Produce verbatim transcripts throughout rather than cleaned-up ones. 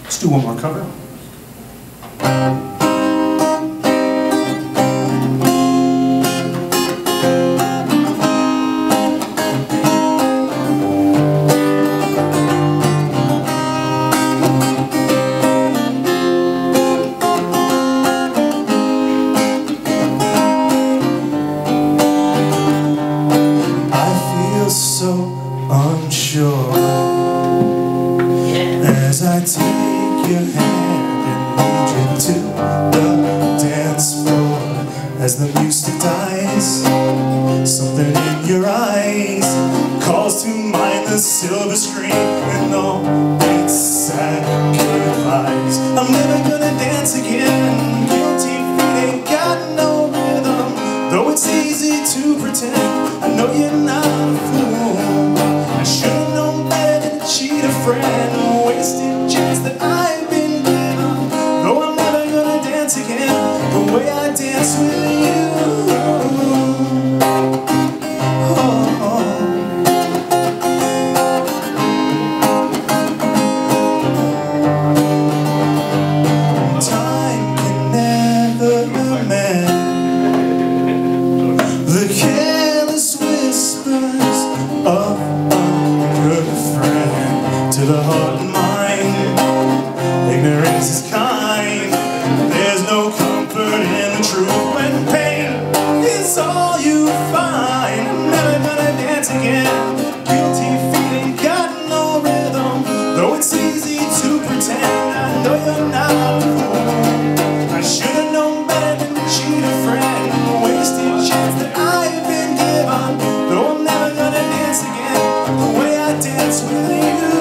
Let's do one more cover. So unsure, yeah. As I take your hand and lead you to the dance floor, as the music dies, something in your eyes calls to mind the silver screen and all its sacrifice. I'm never gonna dance again. Guilty feet ain't got no rhythm, though it's easy to pretend. I know you're not a fool. I should've known better than to cheat a friend. Wasted chance that I've been given. Though I'm never gonna dance again the way I dance with you. Oh. Time can never mend the careless whispers of a good friend. To the heart and mind, ignorance is kind. There's no comfort in the truth when pain is all you find. I'm never gonna dance again. Guilty feet ain't got no rhythm, though it's easy to pretend. I know you're not a fool. I should've known better than to cheat a friend. Wasted chance that I've been given, though I'm never gonna dance again the way I dance with you.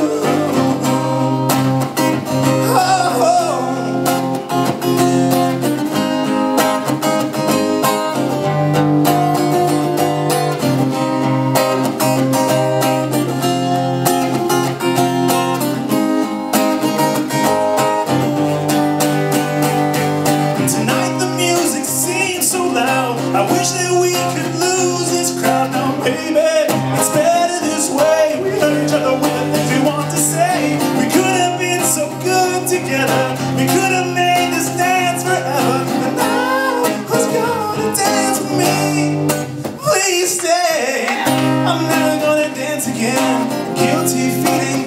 I wish that we could lose this crowd now, baby. It's better this way. We hurt each other with the things we want to say. We could have been so good together. We could have made this dance forever. And now who's gonna dance with me? Please stay. I'm never gonna dance again. Guilty feet ain't